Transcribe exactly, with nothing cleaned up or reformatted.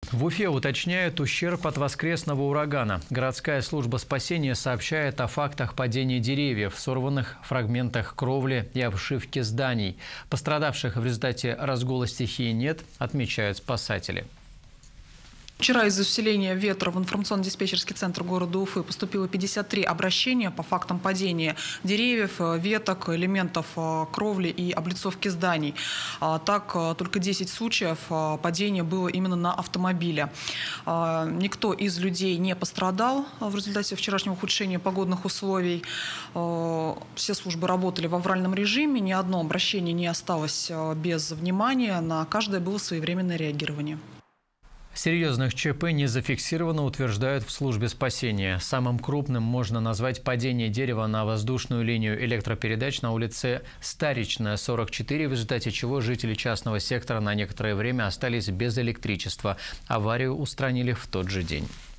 В Уфе уточняют ущерб от воскресного урагана. Городская служба спасения сообщает о фактах падения деревьев, сорванных фрагментах кровли и обшивки зданий. Пострадавших в результате разгула стихии нет, отмечают спасатели. Вчера из-за усиления ветра в информационно-диспетчерский центр города Уфы поступило пятьдесят три обращения по фактам падения деревьев, веток, элементов кровли и облицовки зданий. Так, только десять случаев падения было именно на автомобиле. Никто из людей не пострадал в результате вчерашнего ухудшения погодных условий. Все службы работали в авральном режиме, ни одно обращение не осталось без внимания, на каждое было своевременное реагирование. Серьезных ЧП не зафиксировано, утверждают в службе спасения. Самым крупным можно назвать падение дерева на воздушную линию электропередач на улице Старичная, сорок четыре, в результате чего жители частного сектора на некоторое время остались без электричества. Аварию устранили в тот же день.